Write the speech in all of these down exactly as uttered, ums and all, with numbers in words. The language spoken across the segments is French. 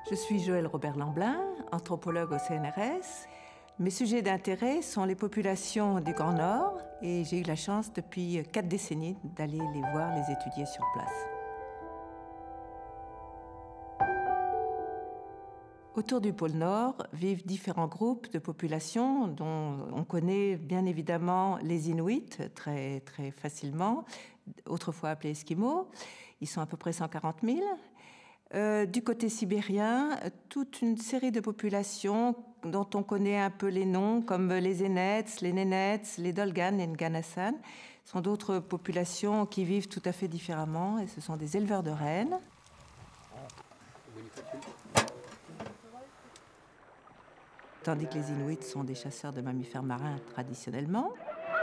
Je suis Joëlle Robert-Lamblin, anthropologue au C N R S. Mes sujets d'intérêt sont les populations du Grand Nord et j'ai eu la chance depuis quatre décennies d'aller les voir, les étudier sur place. Autour du pôle Nord vivent différents groupes de populations dont on connaît bien évidemment les Inuits très, très facilement, autrefois appelés Esquimaux. Ils sont à peu près cent quarante mille. Euh, du côté sibérien, toute une série de populations dont on connaît un peu les noms, comme les Enets, les Nenets, les Dolgan, les Nganasan. Ce sont d'autres populations qui vivent tout à fait différemment et ce sont des éleveurs de rennes. Tandis que les Inuits sont des chasseurs de mammifères marins traditionnellement.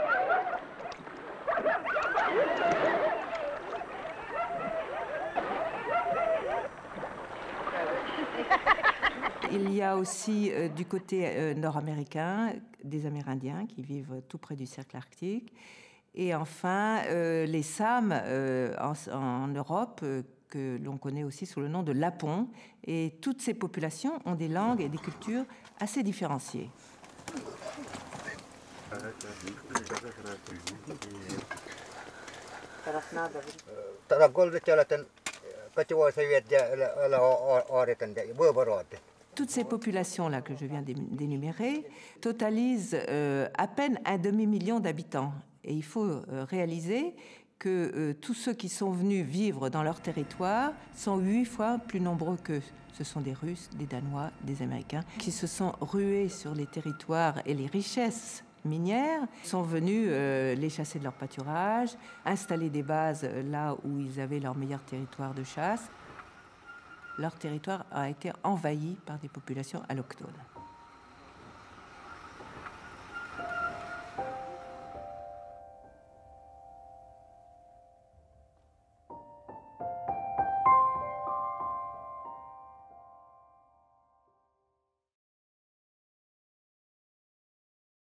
Il y a aussi euh, du côté euh, nord-américain des Amérindiens qui vivent tout près du cercle arctique. Et enfin, euh, les Sam euh, en, en Europe, euh, que l'on connaît aussi sous le nom de Lapons. Et toutes ces populations ont des langues et des cultures assez différenciées. Toutes ces populations-là que je viens d'énumérer totalisent euh, à peine un demi-million d'habitants. Et il faut euh, réaliser que euh, tous ceux qui sont venus vivre dans leur territoire sont huit fois plus nombreux qu'eux. Ce sont des Russes, des Danois, des Américains qui se sont rués sur les territoires et les richesses minières, sont venus euh, les chasser de leur pâturage, installer des bases là où ils avaient leur meilleur territoire de chasse. Leur territoire a été envahi par des populations allochtones.